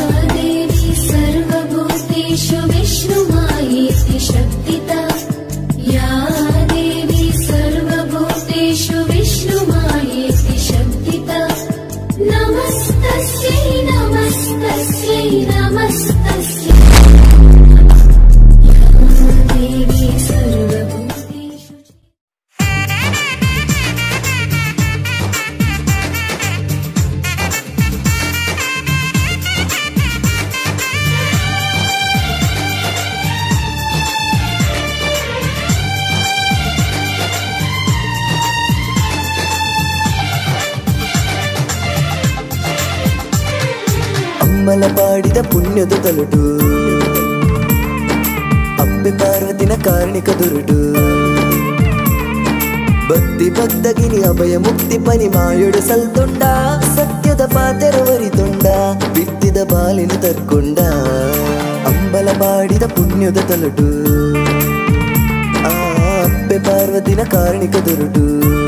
देवी सर्वभूतेषु विष्णुमायेति शक्तिता या देवी सर्वभूतेषु विष्णुमायेति शक्तिता नमस्तस्यै नमस्तस्यै नमस्तस्यै या देवी सर्वभूतेषु ಅಂಬಲಪಾಡಿದ ಪುಣ್ಯದ ತಲುಟು ಅಪ್ಪೆ ಪಾರ್ವತಿನ ಕಾರಣಿಕ ದುರುಟು ಭಕ್ತಿ ಭಕ್ತಗಿನಿ ಅಭಯ ಮುಕ್ತಿ ಪನಿ ಮಾಯೊಡು ಸಲ್ತೊಂಡ ಸತ್ಯದ ಪಾತೆರವರಿತೊಂಡ ಬಿತ್ತಿದ ಬಾಲಿನ ತರ್ಕೊಂಡ ಅಂಬಲಪಾಡಿದ ಪುಣ್ಯದ ತಲುಟು ಅಪ್ಪೆ ಪಾರ್ವತಿನ ಕಾರಣಿಕ ದುರುಟು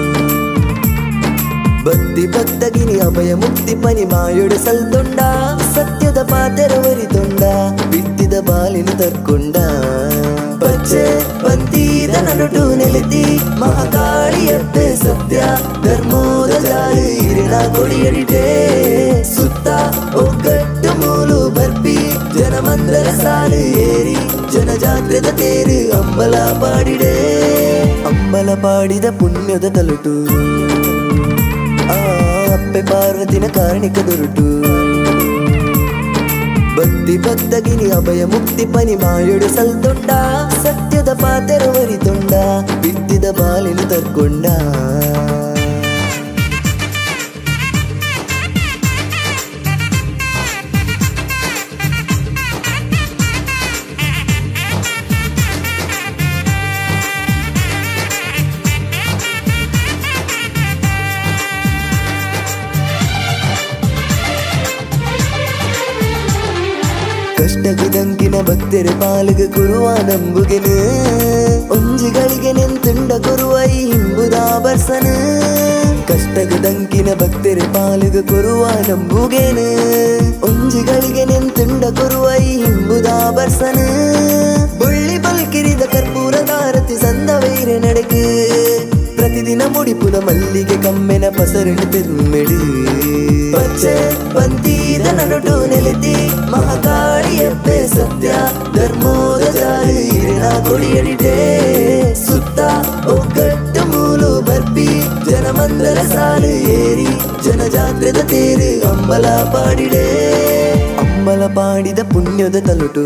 ಭಕ್ತಿ ಭಕ್ತಗಿನಿ ಅಭಯ ಮುಕ್ತಿ ಪನಿ ಮಾಯೊಡು ಸಲ್ತೊಂಡ ಸತ್ಯದ ಪಾತೆರವರಿತೊಂಡ ಬಿತ್ತಿದ ಬಾಲಿನ ತರ್ಕೊಂಡ ಪಚ್ಚೆ ಬಂತೀದ ನಡುಟು ನೆಲೆತಿ ಮಹಾಕಾಳಿಯತ್ತೆ ಸತ್ಯ ಧರ್ಮೋದ ಜಾರಿ ಇರಿನ ಕೊಡಿಯಡಿಟೆ ಸುತ್ತ ಒಗ್ಗಟ್ಟು ಮೂಲು ಬರ್ಪಿ ಜನಮಂದರ ಸಾಲು ಏರಿ ಜನಜಾತ್ರದ ತೇರು ಅಂಬಲ ಪಾಡಿಡೆ ಅಂಬಲ ಪಾಡಿದ ಪುಣ್ಯದ ತಲುಟು ಅಪ್ಪೆ ಪಾರ್ವತಿನ ಕಾರಣಿಕ ದುರುಟು ಭಕ್ತಿ ಭಕ್ತಗಿನಿ ಅಭಯ ಮುಕ್ತಿ ಪನಿ ಮಾಯೊಡು ಸಲ್ತೊಂಡ ಸತ್ಯದ ಪಾತೆರವರಿತೊಂಡ ಬಿತ್ತಿದ ಬಾಲಿನ ತರ್ಕೊಂಡ ಕಷ್ಟಗಿದಂಕಿನ ಭಕ್ತರೆ ಪಾಲಿಗೆ ಕುರುವ ನಂಬುಗೆನು ಒಂಜಿಗಳಿಗೆ ನೆಂತುಂಡ ಕೊರುವ ಈ ಹಿಂಬುದ ಬರ್ಸನ ಕಷ್ಟಗದಂಕಿನ ಭಕ್ತರೆ ಪಾಲಿಗೆ ಕೊರುವ ನಂಬುಗೆನು ಒಂಜಿಗಳಿಗೆ ನೆಂತುಂಡ ಕೊರುವ ಈ ಹಿಂಬುದ ಬರ್ಸನ ಬುಳ್ಳಿ ಬಲ್ಕಿರಿದ ಕರ್ಪೂರ ದಾರತಿ ಸಂದವೈರೆ ನಡೆಕು ಪ್ರತಿದಿನ ಮುಡಿಪುನ ಮಲ್ಲಿಗೆ ಕಮ್ಮೆನ ಪಸರಣ ತಿರುಮೆಡು ಪಚ್ಚೆ ಬಂತೀದ ನಡುಟು ನೆಲೆತಿ ಮಹಾಕಾಳಿಯಪ್ಪೆ ಸತ್ಯ ಧರ್ಮೋದ ಜಾರಿ ಇರಿನ ಕೊಡಿಯಡಿಟೆ ಸುತ್ತ ಒಗ್ಗಟ್ಟು ಮೂಲು ಬರ್ಪಿ ಜನಮಂದರ ಸಾಲು ಏರಿ ಜನಜಾತ್ರದ ತೇರು ಅಂಬಲ ಪಾಡಿಡೆ ಅಂಬಲ ಪಾಡಿದ ಪುಣ್ಯದ ತಲುಟು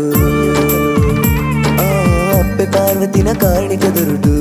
ಅಪ್ಪೆ ಪಾರ್ವತಿನ ಕಾರಣಿಕ ದುರುಟು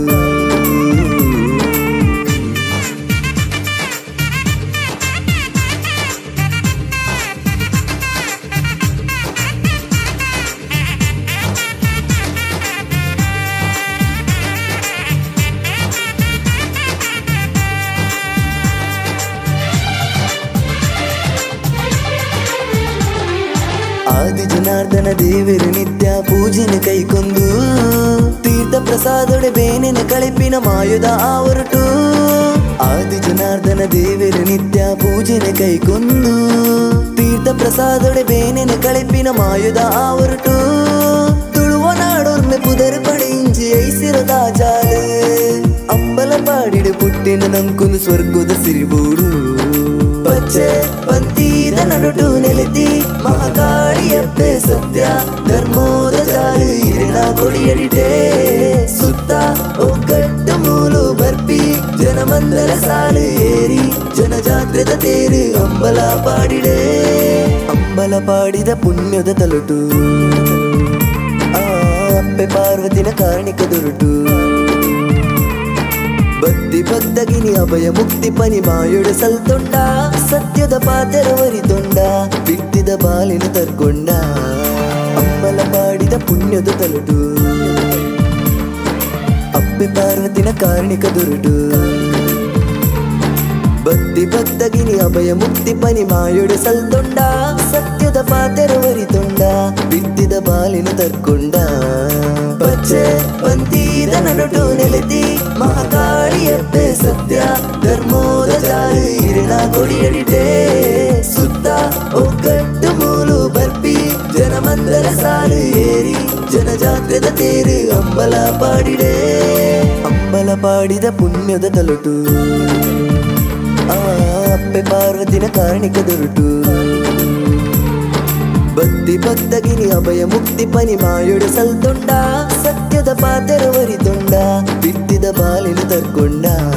ಆದಿ ಜನಾರ್ದನ ದೇವರು ನಿತ್ಯ ಪೂಜೆನ ಕೈಕೊಂದು ತೀರ್ಥ ಪ್ರಸಾದೊಡೆ ಬೇನೆನ ಕಳಿಪಿನ ಮಾಯುಧ ಆವರಟು ಆದಿ ಜನಾರ್ದನ ದೇವರು ನಿತ್ಯ ಪೂಜೆನ ಕೈಕೊಂದು ತೀರ್ಥ ಪ್ರಸಾದೊಡೆ ಬೇನೆನ ಕಳಿಪಿನ ಮಾಯುಧ ಆವರಟು ತುಳುವ ನಾಡೋರ್ಮೆ ಪುದರ್ ಪಡಿಂಜಿ ಐಸಿರದ ಜಾಲ ಅಂಬಲ ಪಾಡಿಡು ಪುಟ್ಟಿನ ನಂಕುನು ಸ್ವರ್ಗದ ಸಿರಿಬೂಡು ಪಚ್ಚೆ ಬಂತೀದ ನಡುಟು ನೆಲೆತಿ ಮಹಾಕಾಳಿಯಪ್ಪೆ ಸತ್ಯ ಧರ್ಮೋದ ಜಾರಿ ಇರಿನ ಕೊಡಿಯಡಿಟೆ ಸುತ್ತ ಒಗ್ಗಟ್ಟು ಮೂಲು ಬರ್ಪಿ ಜನಮಂದರ ಸಾಲು ಏರಿ ಜನಜಾತ್ರದ ತೇರು ಅಂಬಲ ಪಾಡಿಡೆ ಅಂಬಲ ಪಾಡಿದ ಪುಣ್ಯದ ತಲುಟು ಅಪ್ಪೆ ಪಾರ್ವತಿನ ಕಾರಣಿಕ ದುರುಟು ಭಕ್ತಿ ಭಕ್ತಗಿನಿ ಅಭಯ ಮುಕ್ತಿ ಪನಿ ಮಾಯೊಡು ಸಲ್ತೊಂಡ ಸತ್ಯದ ಪಾತೆರವರಿತೊಂಡ ಬಿತ್ತಿದ ಬಾಲಿನ ತರ್ಕೊಂಡ ಅಂಬಲ ಪಾಡಿದ ಪುಣ್ಯದ ತಲುಟು ಅಪ್ಪೆ ಪಾರ್ವತಿನ ಕಾರಣಿಕ ದುರುಟು ಭಕ್ತಿ ಭಕ್ತಗಿನಿ ಅಭಯ ಮುಕ್ತಿ ಪನಿ ಮಾಯೊಡು ಸಲ್ತೊಂಡ ಸತ್ಯದ ಪಾತೆರವರಿತೊಂಡ ಬಿತ್ತಿದ ಬಾಲಿನ ತರ್ಕೊಂಡ ಪಚ್ಚೆ ಬಂತೀದ ನಡುಟು ನೆಲೆತಿ ಮಹಾಕಾಳಿಯಪ್ಪೆ ಸತ್ಯ ಧರ್ಮೋದ ಜಾರಿ ಇರಿನ ಕೊಡಿಯಡಿಟೆ ಸುತ್ತ ಒಗ್ಗಟ್ಟು ಮೂಲು ಬರ್ಪಿ ಜಾತ್ರೆದ ತೇರು ಅಂಬಲ ಪಾಡಿಡೆ ಅಂಬಲ ಪಾಡಿದ ಪುಣ್ಯದ ತಲುಟು ಆ ಅಪ್ಪೆ ಪಾರ್ವತಿನ ಕಾರಣಿಕ ದೊರಟು ಭಕ್ತಿ ಭಕ್ತಗಿನಿ ಅಭಯ ಮುಕ್ತಿ ಪನಿ ಮಾಯೊಡು ಸಲ್ತೊಂಡ ಸತ್ಯದ ಪಾತೆರವರಿತೊಂಡ ಬಿತ್ತಿದ ಬಾಲಿನ ತರ್ಕೊಂಡ